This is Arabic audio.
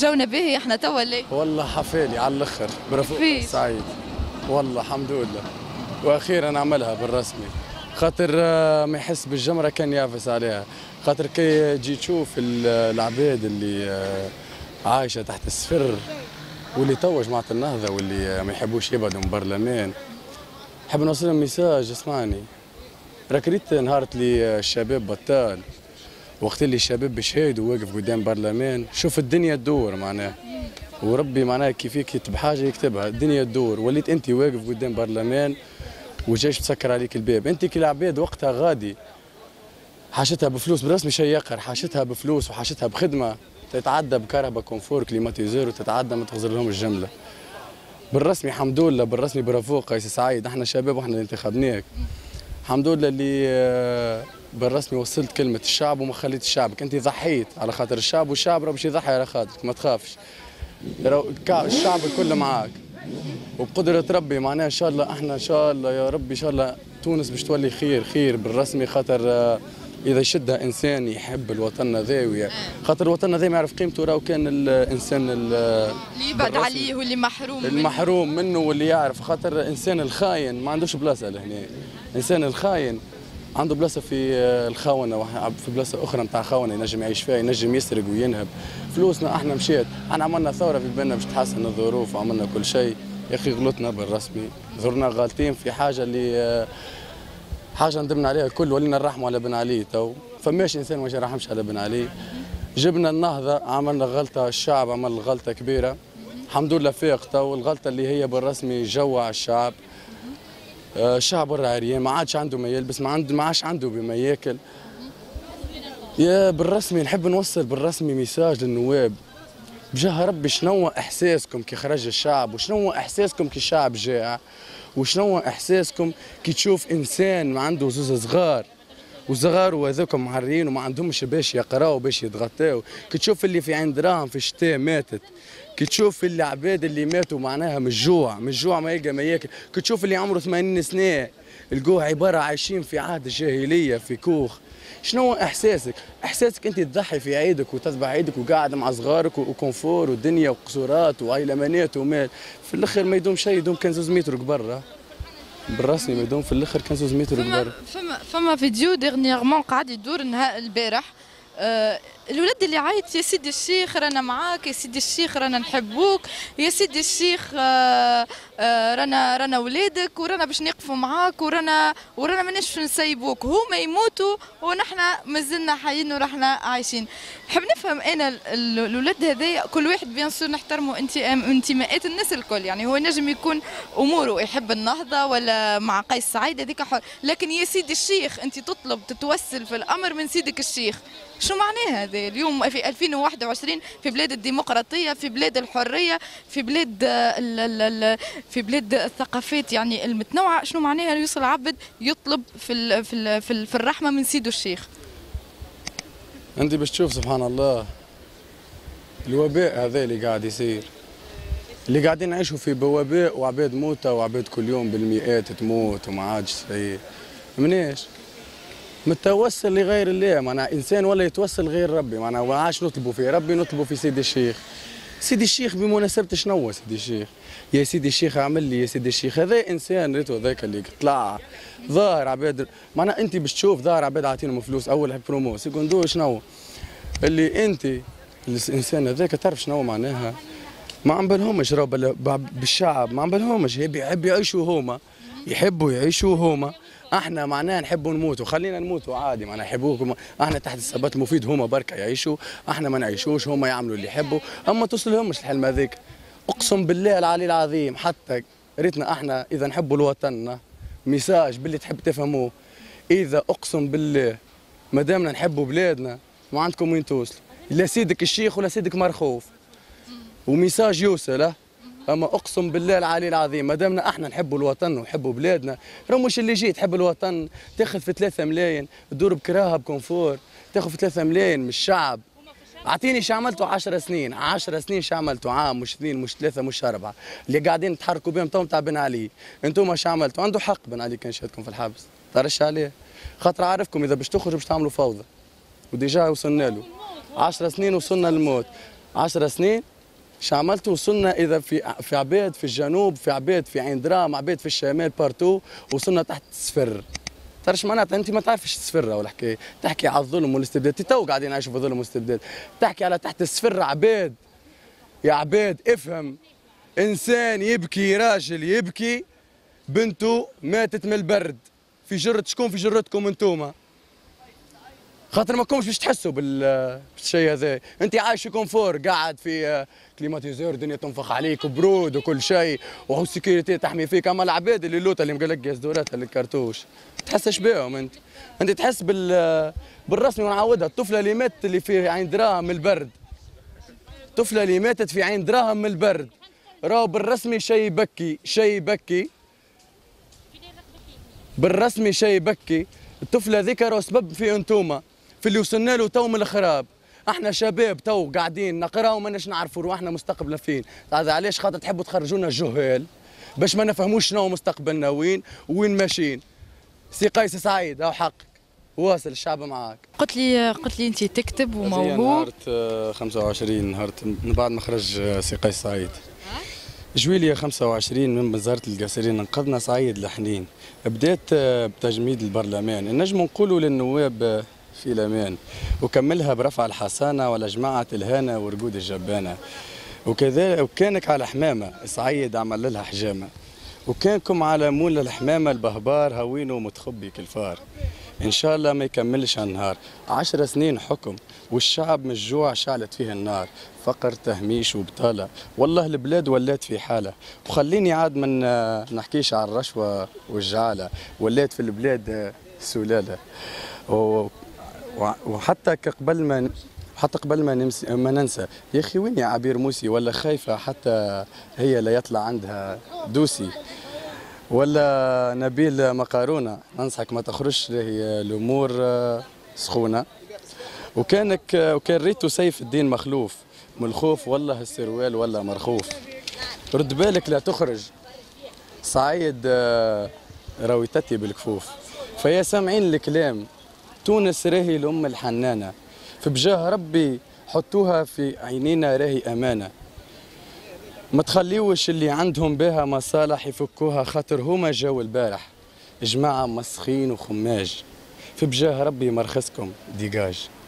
جونا باهي احنا توا الليل. والله حفالي على الاخر برفوق سعيد والله الحمد لله. واخيرا عملها بالرسمي خاطر ما يحس بالجمره كان يافس عليها. خاطر كي تجي تشوف العباد اللي عايشه تحت الصفر واللي توا جماعه النهضه واللي ما يحبوش يبعدوا من برلمان، نحب نوصل لهم ميساج. اسمعني، راك ريت نهار اللي الشباب بطال، وقت اللي الشباب بشهيد وواقف قدام برلمان، شوف الدنيا تدور معناها، وربي معناها كيف يكتب حاجه يكتبها، الدنيا تدور. وليت انت واقف قدام برلمان وجيش تسكر عليك الباب، انت كالعباد وقتها غادي حاجتها بفلوس بالرسمي شيء يقهر، حاجتها بفلوس وحاجتها بخدمه تتعدى بكهرباء كونفور كليماتيزور وتتعدى ما تغزر لهم الجمله. بالرسمي الحمد لله، بالرسمي برافو قيس سعيد، احنا شباب واحنا اللي انتخبناك. الحمد لله اللي بالرسمي وصلت كلمه الشعب وما خليت شعبك، انت ضحيت على خاطر الشعب والشعب راه باش يضحي على خاطرك، ما تخافش. الشعب الكل معاك وبقدرة ربي معناها ان شاء الله. احنا ان شاء الله يا ربي ان شاء الله تونس باش تولي خير خير بالرسمي. خاطر اذا يشدها انسان يحب الوطن هذا، خاطر الوطن هذا ما يعرف قيمته راهو كان الانسان اللي يبعد عليه واللي محروم منه واللي يعرف. خاطر الانسان الخاين ما عندوش بلاصه لهنا، الانسان الخاين عنده بلاصه في الخونه، في بلاصه اخرى نتاع خونه ينجم يعيش فيها، ينجم يسرق وينهب. فلوسنا احنا مشيت، احنا عملنا ثوره في بالنا باش تحسن الظروف وعملنا كل شيء. يا اخي غلطنا بالرسمي، ظهرنا غالطين في حاجه اللي حاجه ندمنا عليها الكل، ولينا نرحموا على بن علي. تو فماش انسان ما يرحمش على بن علي. جبنا النهضه عملنا غلطه، الشعب عمل غلطه كبيره، الحمد لله فاق. تو الغلطه اللي هي بالرسمي جوع الشعب، الشعب العريان ما عادش عنده ما يلبس، ما عادش عنده بما ياكل. يا بالرسمي نحب نوصل بالرسمي ميساج للنواب بجاه ربي، شنو احساسكم كي خرج الشعب، وشنو احساسكم كي الشعب جاع، وشنو احساسكم كي تشوف انسان ما عنده زوز صغار وصغار وهذوكم معرين وما عندهمش باش يقراوا باش يتغطاو، كي تشوف اللي في عين دراهم في الشتاء ماتت، كي تشوف اللي عباد اللي ماتوا معناها من الجوع ما يلقى ما ياكل، كي تشوف اللي عمره 80 سنه الجوع عباره عايشين في عهد الجاهليه في كوخ. شنو احساسك؟ احساسك انت تضحي في عيدك وتذبح عيدك وقاعد مع صغارك وكونفور ودنيا وقصورات وعيلمانات ومال، في الاخر ما يدوم شيء، يدوم كان 2 متر برا بالرسمي، ما يدوم في الاخر كان 2 متر برا. فما فيديو ديرنييرمون قاعد يدور نهار البارح، الولد اللي عيط يا سيدي الشيخ رانا معاك، يا سيدي الشيخ رانا نحبوك، يا سيدي الشيخ رانا ولادك ورانا باش نقفوا معاك ورانا ماناش نسيبوك، هما يموتوا ونحن مازلنا حيين ورحنا عايشين. نحب نفهم انا الولد هذايا، كل واحد بيان سور نحترموا انتماءات الناس الكل، يعني هو نجم يكون اموره يحب النهضه ولا مع قيس سعيد هذيك حر، لكن يا سيدي الشيخ انت تطلب تتوسل في الامر من سيدك الشيخ، شو معناه هذا اليوم في 2021 في بلاد الديمقراطيه، في بلاد الحريه، في بلاد الثقافات يعني المتنوعه؟ شنو معناها يوصل عبد يطلب في الرحمه من سيده الشيخ؟ انت باش تشوف سبحان الله الوباء هذا اللي قاعد يصير، اللي قاعدين نعيشوا في بوباء وعباد موتة وعباد كل يوم بالمئات تموت وما عادش شيء. مناش متوسل لغير الله، معناها انسان ولا يتوسل غير ربي، معناها ما عادش نطلبوا في ربي، نطلبوا في سيدي الشيخ. سيدي الشيخ بمناسبة شنو سيدي الشيخ؟ يا سيدي الشيخ اعمل لي، يا سيدي الشيخ هذا انسان ريتو ذاك اللي طلع ظاهر عباد، معناها انت باش تشوف ظاهر عباد عاطينهم فلوس، اول برومو سيكوندو شنو اللي انت الانسان هذاك تعرف شنو معناها؟ ما عم بالهمش راهو بالشعب، ما عم بالهمش، يحب يعيشوا هما، يحبوا يعيشوا هما. احنا معناها نحبوا نموتوا، خلينا نموتوا عادي، معناها يحبوكم احنا تحت الثبات المفيد، هما بركه يعيشوا، احنا ما نعيشوش، هما يعملوا اللي يحبوا، اما توصلهمش الحلم هذيك. اقسم بالله العلي العظيم حتى ريتنا احنا اذا نحبوا الوطن ميساج باللي تحب تفهموه، اذا اقسم بالله ما دامنا نحبوا بلادنا ما عندكم وين توصلوا، لا سيدك الشيخ ولا سيدك مرخوف، وميساج يوصل. اما اقسم بالله العلي العظيم ما دامنا احنا نحبوا الوطن ونحبوا بلادنا، راه مش اللي يجي تحب الوطن تاخذ في 3 ملايين تدور بكراهه بكونفور، تاخذ في 3 ملايين من الشعب. اعطيني شو عملتوا 10 سنين، 10 سنين شو عملتوا؟ عام مش 2 مش 3 مش 4 اللي قاعدين تحركوا بهم تو تاع بن علي، انتم شو عملتوا؟ عنده حق بن علي كان شهدكم في الحبس، طرش عليه خاطر عارفكم اذا باش تخرجوا باش تعملوا فوضى، وديجا وصلنا له 10 سنين وصلنا للموت. 10 سنين شو عملت؟ وصلنا اذا في عباد في الجنوب، في عباد في عين درام، عباد في الشمال، بارتو، وصلنا تحت الصفر. تعرفش معناتها؟ انت ما تعرفش الصفر ولا الحكايه، تحكي على الظلم والاستبداد، تو قاعدين نعيشوا في ظلم واستبداد، تحكي على تحت الصفر عباد. يا عباد افهم، انسان يبكي، راجل يبكي بنته ماتت من البرد، في جرة شكون؟ في جرتكم انتوما، خاطر ما كومش باش تحسوا بالشيء هذا. انت عايش في كونفور، قاعد في كليماتيزور، الدنيا تنفخ عليك وبرود وكل شيء، والسيكوريتي تحمي فيك. اما العباد اللي اللوطه اللي مقلق جاز دوراتها الكرتوش، تحسش بهم انت تحس بالرسمي. ونعودها، الطفله اللي ماتت اللي في عين دراهم من البرد، الطفله اللي ماتت في عين دراهم من البرد، راهو بالرسمي شيء يبكي، شيء يبكي بالرسمي، شيء يبكي. الطفله ذيك راهو سبب في انتوما، في اللي وصلنا له تو من الخراب. احنا شباب تو قاعدين نقرا وماناش نعرفوا رواحنا مستقبلنا فين. هذا علاش؟ خاطر تحبوا تخرجونا جهال باش ما نفهموش شنو مستقبلنا وين ماشيين. سي قيس سعيد، او حقك، واصل الشعب معاك. قلت لي انت تكتب وموهوب. نهار 25 نهار من بعد ما خرج سي قيس سعيد، جويلية 25 من وزارة القصرين، انقذنا سعيد الحنين. بدات بتجميد البرلمان، نجم نقولوا للنواب في الامان، وكملها برفع الحصانه ولا جماعه الهانه ورقود الجبانه. وكذا وكانك على حمامه سعيد عمل لها حجامه، وكانكم على مول الحمامه البهبار هوينه متخبي كالفار. ان شاء الله ما يكملش النهار، 10 سنين حكم والشعب من الجوع شعلت فيه النار، فقر تهميش وبطاله، والله البلاد ولات في حاله. وخليني عاد من نحكيش على الرشوه والجعاله، ولات في البلاد سلاله. وحتى قبل ما ننسى، يا اخي وين يا عبير موسي؟ ولا خايفه حتى هي لا يطلع عندها دوسي؟ ولا نبيل مقارونه؟ ننصحك ما تخرجش، هي الامور سخونه. وكان ريتو سيف الدين مخلوف من الخوف، والله السروال ولا مرخوف. رد بالك لا تخرج، صعيد راوي تتي بالكفوف. فيا سامعين الكلام، تونس راهي الأم الحنانة، في بجاه ربي حطوها في عينينا راهي أمانة. ما تخليوش اللي عندهم بها مصالح يفكوها، خاطر هما جاو البارح جماعة مسخين وخماج، في بجاه ربي مرخصكم ديجاج.